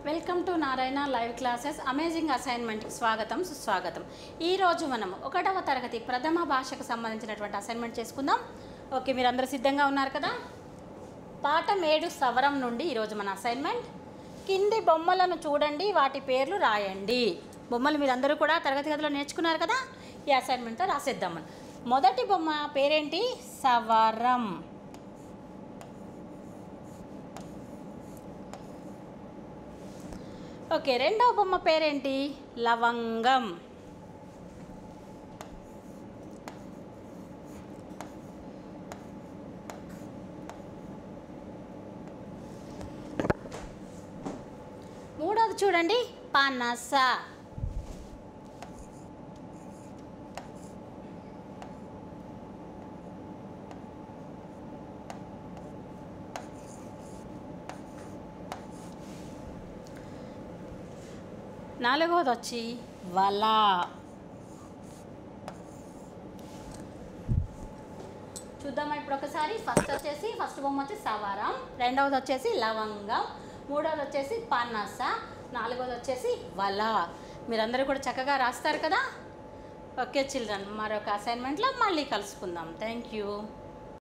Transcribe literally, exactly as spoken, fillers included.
Welcome to Narayana live classes amazing అసైన్మెంట్కి స్వాగతం సుస్వాగతం. ఈరోజు మనం ఒకటవ తరగతి ప్రథమ భాషకు సంబంధించినటువంటి అసైన్మెంట్ చేసుకుందాం. ఓకే, మీరు అందరూ సిద్ధంగా ఉన్నారు కదా? పాఠం ఏడు సవరం నుండి ఈరోజు మన అసైన్మెంట్. కింది బొమ్మలను చూడండి, వాటి పేర్లు రాయండి. బొమ్మలు మీరందరూ కూడా తరగతి గదిలో నేర్చుకున్నారు కదా? ఈ అసైన్మెంట్తో రాసేద్దాం. మొదటి బొమ్మ పేరేంటి? సవరం. ఓకే, రెండవ బొమ్మ పేరేంటి? లవంగం. మూడవది చూడండి, పనస. నాలుగవది వచ్చి వల. చూద్దామా ఇప్పుడు ఒకసారి? ఫస్ట్ వచ్చేసి ఫస్ట్ బొమ్మ వచ్చి సవరం, రెండవది వచ్చేసి లవంగం, మూడవది వచ్చేసి పనస, నాలుగవది వచ్చేసి వల. మీరందరూ కూడా చక్కగా రాస్తారు కదా? ఓకే చిల్డ్రన్, మరొక అసైన్మెంట్లో మళ్ళీ కలుసుకుందాం. Thank you.